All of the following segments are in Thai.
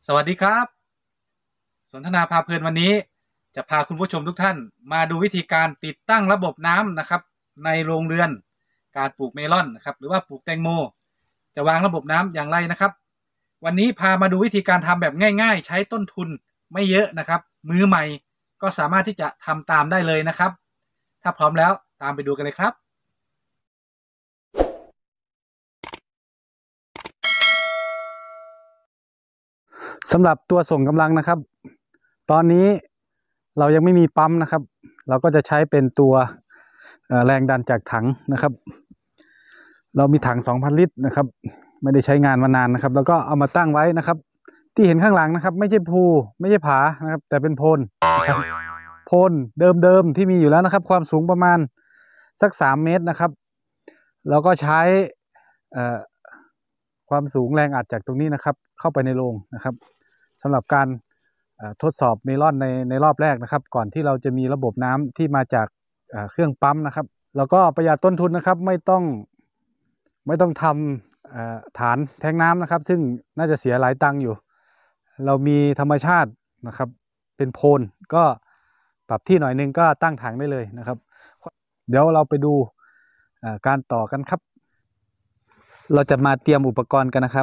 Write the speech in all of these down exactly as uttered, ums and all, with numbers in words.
สวัสดีครับสนทนาพาเพลินวันนี้จะพาคุณผู้ชมทุกท่านมาดูวิธีการติดตั้งระบบน้ำนะครับในโรงเรือนการปลูกเมลอนนะครับหรือว่าปลูกแตงโมจะวางระบบน้ำอย่างไรนะครับวันนี้พามาดูวิธีการทำแบบง่ายๆใช้ต้นทุนไม่เยอะนะครับมือใหม่ก็สามารถที่จะทำตามได้เลยนะครับถ้าพร้อมแล้วตามไปดูกันเลยครับสำหรับตัวส่งกำลังนะครับตอนนี้เรายังไม่มีปั๊มนะครับเราก็จะใช้เป็นตัวแรงดันจากถังนะครับเรามีถัง สองพัน ลิตรนะครับไม่ได้ใช้งานมานานนะครับแล้วก็เอามาตั้งไว้นะครับที่เห็นข้างหลังนะครับไม่ใช่ภูไม่ใช่ผานะครับแต่เป็นโพนนะครับโพนเดิมๆที่มีอยู่แล้วนะครับความสูงประมาณสักสามเมตรนะครับเราก็ใช้ความสูงแรงอัดจากตรงนี้นะครับเข้าไปในโรงนะครับสำหรับการทดสอบเมลอนในในรอบแรกนะครับก่อนที่เราจะมีระบบน้ำที่มาจากเครื่องปั๊มนะครับแล้วก็ประหยัดต้นทุนนะครับไม่ต้องไม่ต้องทำฐานแทงน้ำนะครับซึ่งน่าจะเสียหลายตังค์อยู่เรามีธรรมชาตินะครับเป็นโพนก็ปรับที่หน่อยนึงก็ตั้งถังได้เลยนะครับเดี๋ยวเราไปดูการต่อกันครับเราจะมาเตรียมอุปกรณ์กันนะครับ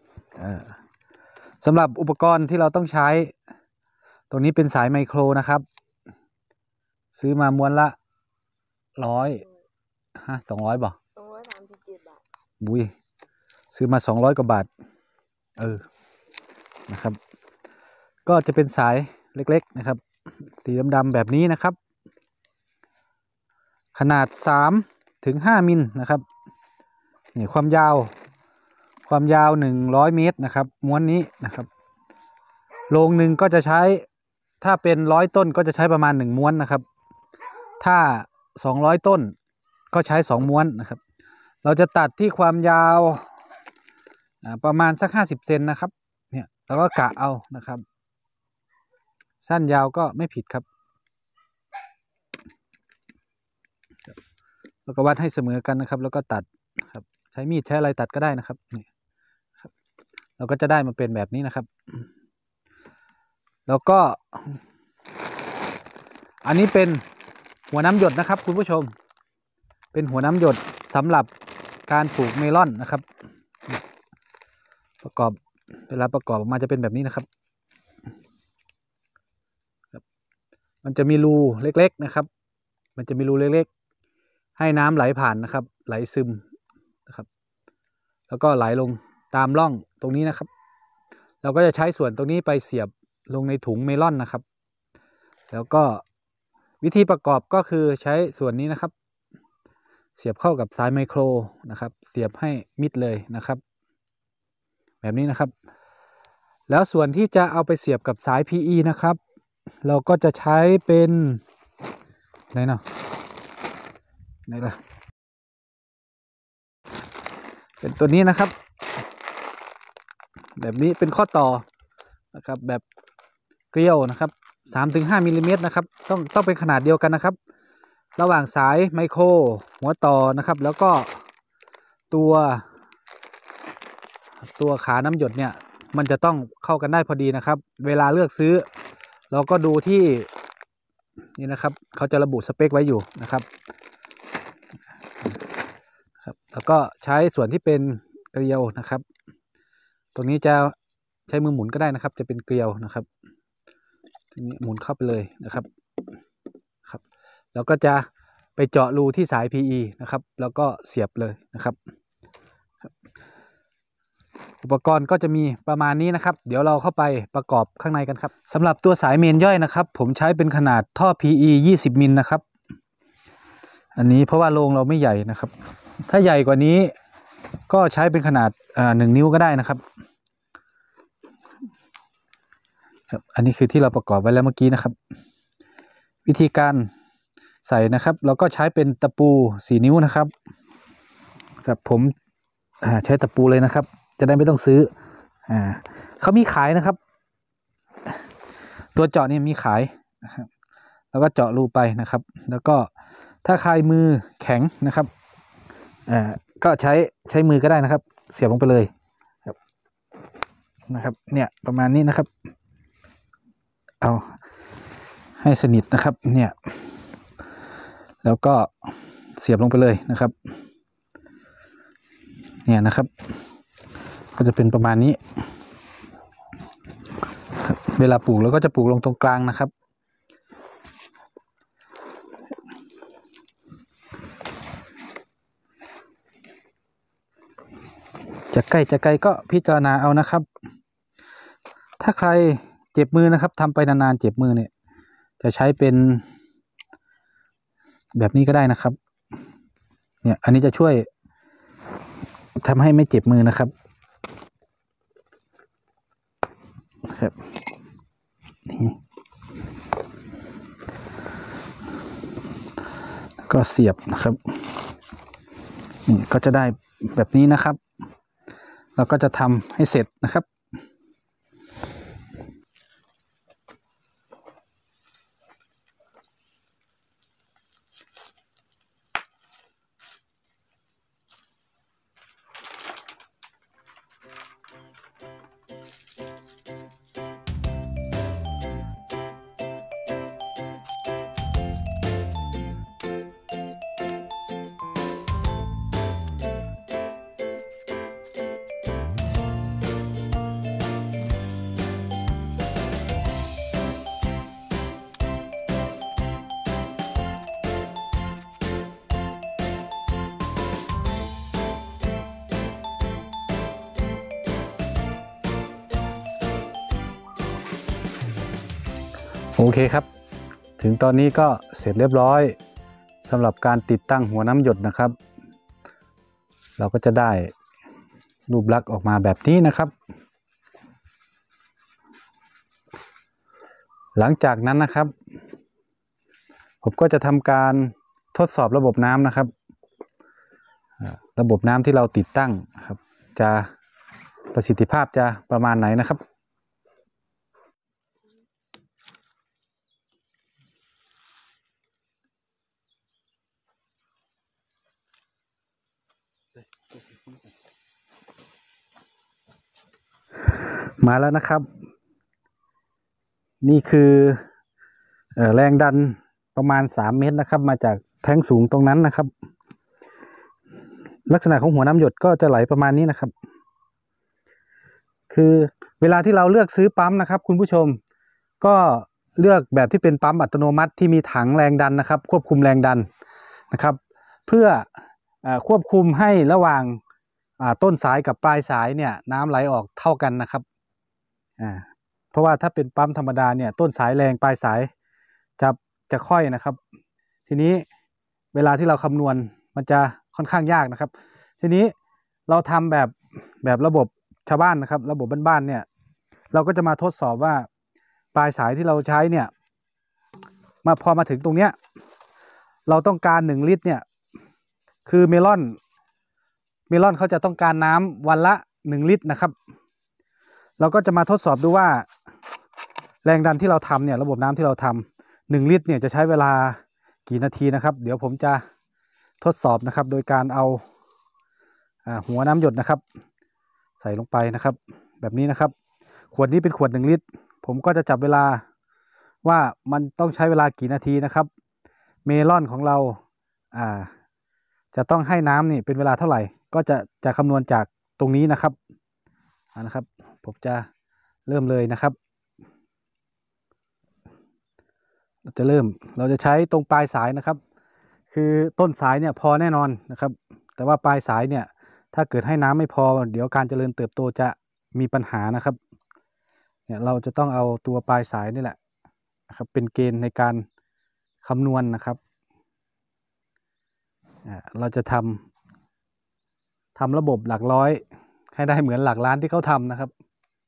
สำหรับอุปกรณ์ที่เราต้องใช้ตรงนี้เป็นสายไมโครนะครับซื้อมาม้วนละร้อยฮะสองร้อยบ่สองร้อยสามสิบเจ็ดบาทบุยซื้อมาสองร้อยกว่าบาทเออนะครับก็จะเป็นสายเล็กๆนะครับสีดำๆแบบนี้นะครับขนาดสามถึงห้ามิลนะครับนี่ความยาวความยาวหนึ่งร้อยเมตรนะครับม้วนนี้นะครับโรงหนึ่งก็จะใช้ถ้าเป็นร้อยต้นก็จะใช้ประมาณหนึ่งม้วนนะครับถ้าสองร้อยต้นก็ใช้สองม้วนนะครับเราจะตัดที่ความยาวประมาณสักห้าสิบเซนนะครับเนี่ยแล้วก็กะเอานะครับสั้นยาวก็ไม่ผิดครับแล้วก็วัดให้เสมอกันนะครับแล้วก็ตัดครับใช้มีดใช้อะไรตัดก็ได้นะครับนี่ครับเราก็จะได้มาเป็นแบบนี้นะครับแล้วก็อันนี้เป็นหัวน้ำหยดนะครับคุณผู้ชมเป็นหัวน้ำหยดสำหรับการปลูกเมลอนนะครับประกอบเวลาประกอบออกมาจะเป็นแบบนี้นะครับมันจะมีรูเล็กๆนะครับมันจะมีรูเล็กๆให้น้ำไหลผ่านนะครับไหลซึมนะครับแล้วก็ไหลลงตามร่องตรงนี้นะครับเราก็จะใช้ส่วนตรงนี้ไปเสียบลงในถุงเมลอนนะครับแล้วก็วิธีประกอบก็คือใช้ส่วนนี้นะครับเสียบเข้ากับสายไมโครนะครับเสียบให้มิดเลยนะครับแบบนี้นะครับแล้วส่วนที่จะเอาไปเสียบกับสาย พี อี นะครับเราก็จะใช้เป็นไหนเนาะไหนล่ะเป็นตัวนี้นะครับแบบนี้เป็นข้อต่อนะครับแบบเกลียวนะครับสามถึงห้ามิลลิเมตรนะครับต้องต้องเป็นขนาดเดียวกันนะครับระหว่างสายไมโครหัวต่อนะครับแล้วก็ตัวตัวขาน้ำหยดเนี่ยมันจะต้องเข้ากันได้พอดีนะครับเวลาเลือกซื้อเราก็ดูที่นี่นะครับเขาจะระบุสเปคไว้อยู่นะครับครับแล้วก็ใช้ส่วนที่เป็นเกลียวนะครับตรงนี้จะใช้มือหมุนก็ได้นะครับจะเป็นเกลียวนะครับทีนี้หมุนเข้าไปเลยนะครับครับแล้วก็จะไปเจาะรูที่สาย พี อี นะครับแล้วก็เสียบเลยนะครับอุปกรณ์ก็จะมีประมาณนี้นะครับเดี๋ยวเราเข้าไปประกอบข้างในกันครับสำหรับตัวสายเมนย่อยนะครับผมใช้เป็นขนาดท่อ พี อี ยี่สิบมิลนะครับอันนี้เพราะว่าโรงเราไม่ใหญ่นะครับถ้าใหญ่กว่านี้ก็ใช้เป็นขนาดอ่าหนึ่งนิ้วก็ได้นะครับครับอันนี้คือที่เราประกอบไว้แล้วเมื่อกี้นะครับวิธีการใส่นะครับเราก็ใช้เป็นตะปูสี่นิ้วนะครับกับผมอ่าใช้ตะปูเลยนะครับจะได้ไม่ต้องซื้ออ่าเขามีขายนะครับตัวเจาะนี่มีขายนะครับแล้วก็เจาะรูไปนะครับแล้วก็ถ้าใครมือแข็งนะครับอ่าก็ใช้ใช้มือก็ได้นะครับเสียบลงไปเลยครับนะครับเนี่ยประมาณนี้นะครับเอาให้สนิทนะครับเนี่ยแล้วก็เสียบลงไปเลยนะครับเนี่ยนะครับก็จะเป็นประมาณนี้เวลาปลูกเราก็จะปลูกลงตรงกลางนะครับจะใกล้จะไกลก็พิจารณาเอานะครับถ้าใครเจ็บมือนะครับทำไปนานๆเจ็บมือเนี่ยจะใช้เป็นแบบนี้ก็ได้นะครับเนี่ยอันนี้จะช่วยทำให้ไม่เจ็บมือนะครับครับนี่ก็เสียบนะครับนี่ก็จะได้แบบนี้นะครับเราก็จะทำให้เสร็จนะครับโอเคครับถึงตอนนี้ก็เสร็จเรียบร้อยสำหรับการติดตั้งหัวน้ำหยดนะครับเราก็จะได้รูปลักษณ์ออกมาแบบนี้นะครับหลังจากนั้นนะครับผมก็จะทำการทดสอบระบบน้ำนะครับระบบน้ำที่เราติดตั้งครับจะประสิทธิภาพจะประมาณไหนนะครับมาแล้วนะครับนี่คือแรงดันประมาณสามเมตรนะครับมาจากแท้งสูงตรงนั้นนะครับลักษณะของหัวน้ำหยดก็จะไหลประมาณนี้นะครับคือเวลาที่เราเลือกซื้อปั๊มนะครับคุณผู้ชมก็เลือกแบบที่เป็นปั๊มอัตโนมัติที่มีถังแรงดันนะครับควบคุมแรงดันนะครับเพื่อควบคุมให้ระหว่างต้นสายกับปลายสายเนี่ยน้ำไหลออกเท่ากันนะครับอ่าเพราะว่าถ้าเป็นปั๊มธรรมดาเนี่ยต้นสายแรงปลายสายจะจะค่อยนะครับทีนี้เวลาที่เราคำนวณมันจะค่อนข้างยากนะครับทีนี้เราทำแบบแบบระบบชาวบ้านนะครับระบบบ้านๆเนี่ยเราก็จะมาทดสอบว่าปลายสายที่เราใช้เนี่ยมาพอมาถึงตรงเนี้ยเราต้องการหนึ่งลิตรเนี่ยคือเมลอนเมลอนเขาจะต้องการน้ำวันละหนึ่งลิตรนะครับเราก็จะมาทดสอบดูว่าแรงดันที่เราทำเนี่ยระบบน้ำที่เราทำหนึ่งลิตรเนี่ยจะใช้เวลากี่นาทีนะครับเดี๋ยวผมจะทดสอบนะครับโดยการเอาหัวน้ำหยดนะครับใส่ลงไปนะครับแบบนี้นะครับขวดนี้เป็นขวดหนึ่งลิตรผมก็จะจับเวลาว่ามันต้องใช้เวลากี่นาทีนะครับเมลอนของเราอ่าจะต้องให้น้ำนี่เป็นเวลาเท่าไหร่ก็จะจะคำนวณจากตรงนี้นะครับนะครับผมจะเริ่มเลยนะครับเราจะเริ่มเราจะใช้ตรงปลายสายนะครับคือต้นสายเนี่ยพอแน่นอนนะครับแต่ว่าปลายสายเนี่ยถ้าเกิดให้น้ำไม่พอเดี๋ยวการเจริญเติบโตจะมีปัญหานะครับเนี่ยเราจะต้องเอาตัวปลายสายนี่แหละนะครับเป็นเกณฑ์ในการคำนวณนะครับเราจะทำทำระบบหลักร้อยให้ได้เหมือนหลักล้านที่เขาทำนะครับ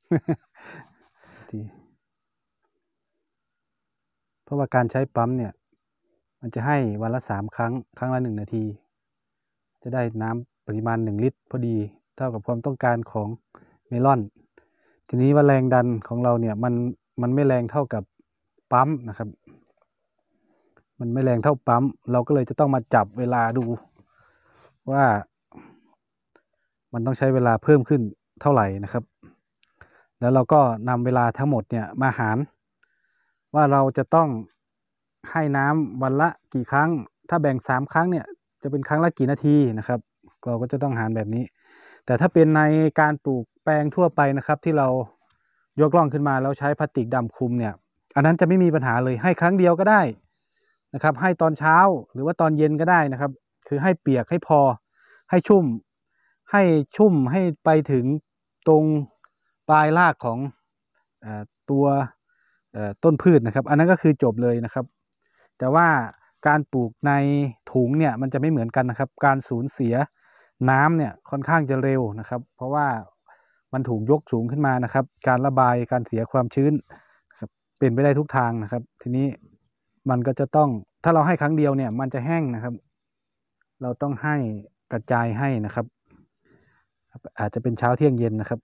เพราะว่าการใช้ปั๊มเนี่ยมันจะให้วันละสามครั้งครั้งละหนึ่งนาทีจะได้น้ำปริมาณหนึ่งลิตรพอดีเท่ากับความต้องการของเมลอนทีนี้ว่าแรงดันของเราเนี่ยมันมันไม่แรงเท่ากับปั๊มนะครับมันไม่แรงเท่าปั๊มเราก็เลยจะต้องมาจับเวลาดูว่ามันต้องใช้เวลาเพิ่มขึ้นเท่าไหร่นะครับแล้วเราก็นำเวลาทั้งหมดเนี่ยมาหารว่าเราจะต้องให้น้ำวันละกี่ครั้งถ้าแบ่งสามครั้งเนี่ยจะเป็นครั้งละกี่นาทีนะครับเราก็จะต้องหารแบบนี้แต่ถ้าเป็นในการปลูกแปลงทั่วไปนะครับที่เรายกล่องขึ้นมาแล้วใช้พลาสติกดำคลุมเนี่ยอันนั้นจะไม่มีปัญหาเลยให้ครั้งเดียวก็ได้นะครับให้ตอนเช้าหรือว่าตอนเย็นก็ได้นะครับคือให้เปียกให้พอให้ชุ่มให้ชุ่มให้ไปถึงตรงปลายรากของเอ่อตัวเอ่อต้นพืชนะครับอันนั้นก็คือจบเลยนะครับแต่ว่าการปลูกในถุงเนี่ยมันจะไม่เหมือนกันนะครับการสูญเสียน้ำเนี่ยค่อนข้างจะเร็วนะครับเพราะว่ามันถูกยกสูงขึ้นมานะครับการระบายการเสียความชื้นนะครับเป็นไปได้ทุกทางนะครับทีนี้มันก็จะต้องถ้าเราให้ครั้งเดียวเนี่ยมันจะแห้งนะครับเราต้องให้กระจายให้นะครับอาจจะเป็นเช้าเที่ยงเย็นนะครับ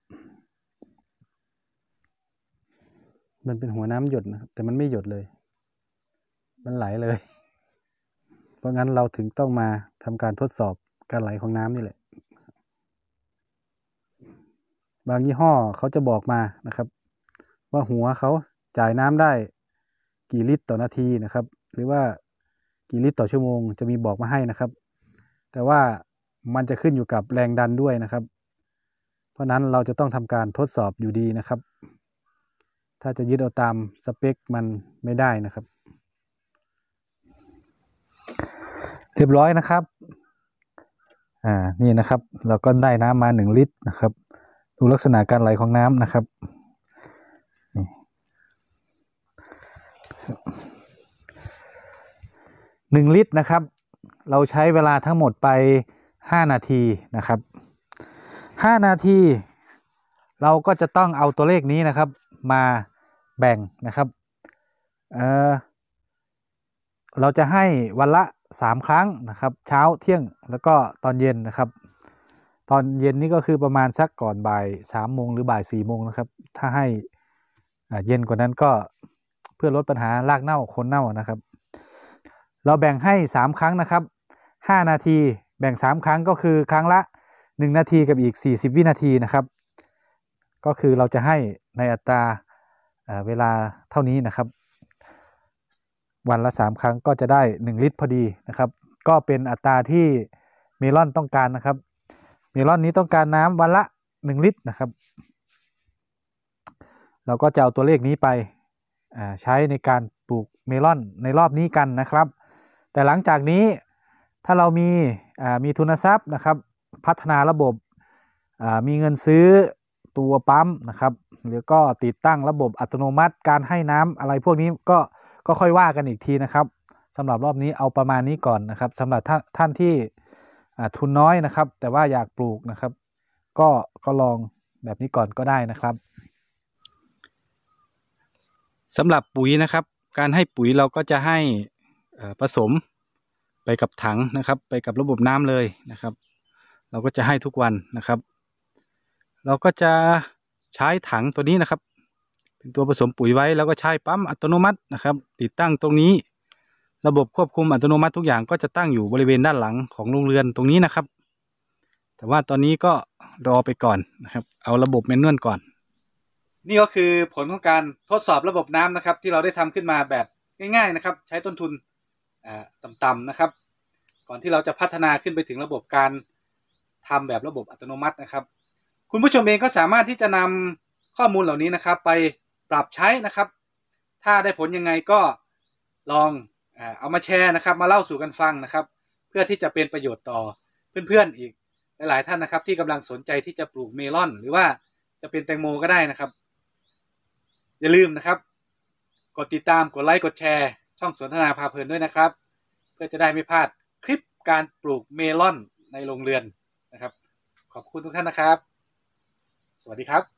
มันเป็นหัวน้ำหยดนะครับแต่มันไม่หยดเลยมันไหลเลยเพราะงั้นเราถึงต้องมาทำการทดสอบการไหลของน้ำนี่แหละบางยี่ห้อเขาจะบอกมานะครับว่าหัวเขาจ่ายน้ำได้กี่ลิตรต่อนาทีนะครับหรือว่ากี่ลิตรต่อชั่วโมงจะมีบอกมาให้นะครับแต่ว่ามันจะขึ้นอยู่กับแรงดันด้วยนะครับเพราะนั้นเราจะต้องทำการทดสอบอยู่ดีนะครับถ้าจะยึดเอาตามสเปคมันไม่ได้นะครับเรียบร้อยนะครับอ่านี่นะครับเราก็ได้น้ำมาหนึ่งลิตรนะครับดูลักษณะการไหลของน้ำนะครับหนึ่งลิตรนะครับเราใช้เวลาทั้งหมดไปห้านาทีนะครับห้านาทีเราก็จะต้องเอาตัวเลขนี้นะครับมาแบ่งนะครับเออเราจะให้วันละสามครั้งนะครับเช้าเที่ยงแล้วก็ตอนเย็นนะครับตอนเย็นนี่ก็คือประมาณสักก่อนบ่ายสามโมงหรือบ่ายสี่โมงนะครับถ้าให้เย็นกว่านั้นก็เพื่อลดปัญหารากเน่าคนเน่านะครับเราแบ่งให้สามครั้งนะครับห้านาทีแบ่งสามครั้งก็คือครั้งละหนึ่งนาทีกับอีกสี่สิบวินาทีนะครับก็คือเราจะให้ในอัตราเวลาเท่านี้นะครับวันละสามครั้งก็จะได้หนึ่งลิตรพอดีนะครับก็เป็นอัตราที่เมลอนต้องการนะครับเมลอนนี้ต้องการน้ำวันละหนึ่งลิตรนะครับเราก็จะเอาตัวเลขนี้ไปใช้ในการปลูกเมลอนในรอบนี้กันนะครับแต่หลังจากนี้ถ้าเรามีมีทุนทรัพย์นะครับพัฒนาระบบมีเงินซื้อตัวปั๊มนะครับหรือก็ติดตั้งระบบอัตโนมัติการให้น้ำอะไรพวกนี้ก็ก็ค่อยว่ากันอีกทีนะครับสำหรับรอบนี้เอาประมาณนี้ก่อนนะครับสำหรับท่านที่ทุนน้อยนะครับแต่ว่าอยากปลูกนะครับก็ก็ลองแบบนี้ก่อนก็ได้นะครับสำหรับปุ๋ยนะครับการให้ปุ๋ยเราก็จะให้ผสมไปกับถังนะครับไปกับระบบน้ำเลยนะครับเราก็จะให้ทุกวันนะครับเราก็จะใช้ถังตัวนี้นะครับเป็นตัวผสมปุ๋ยไว้แล้วก็ใช้ปั๊มอัตโนมัตินะครับติดตั้งตรงนี้ระบบควบคุมอัตโนมัติทุกอย่างก็จะตั้งอยู่บริเวณด้านหลังของโรงเรือนตรงนี้นะครับแต่ว่าตอนนี้ก็รอไปก่อนนะครับเอาระบบแมนนวลก่อนนี่ก็คือผลของการทดสอบระบบน้ำนะครับที่เราได้ทำขึ้นมาแบบง่ายๆนะครับใช้ต้นทุนต่ำๆนะครับก่อนที่เราจะพัฒนาขึ้นไปถึงระบบการทำแบบระบบอัตโนมัตินะครับคุณผู้ชมเองก็สามารถที่จะนำข้อมูลเหล่านี้นะครับไปปรับใช้นะครับถ้าได้ผลยังไงก็ลองเอามาแชร์นะครับมาเล่าสู่กันฟังนะครับเพื่อที่จะเป็นประโยชน์ต่อเพื่อนๆอีกหลายๆท่านนะครับที่กำลังสนใจที่จะปลูกเมลอนหรือว่าจะเป็นแตงโมก็ได้นะครับอย่าลืมนะครับกดติดตามกดไลค์กดแชร์ช่องสนทนาพาเพลินด้วยนะครับเพื่อจะได้ไม่พลาดคลิปการปลูกเมลอนในโรงเรือนนะครับขอบคุณทุกท่านนะครับสวัสดีครับ